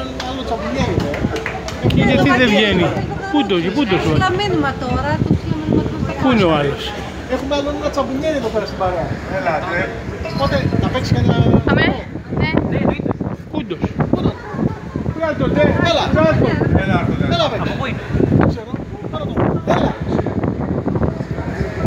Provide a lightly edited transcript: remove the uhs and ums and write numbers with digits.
άλλο τσαπουνιέρι. Και γιατί δεν βγαίνει. Πού το σου. Τα μήνυμα τώρα, Πού είναι ο άλλος. Έχουμε άλλο ένα τσαπουνιέρι εδώ πέρα στην παρέα. Έλατε. Οπότε να παίξει κανένα. Αμέ. Ναι. Κούντος. Έλα. Έλα. Έλα.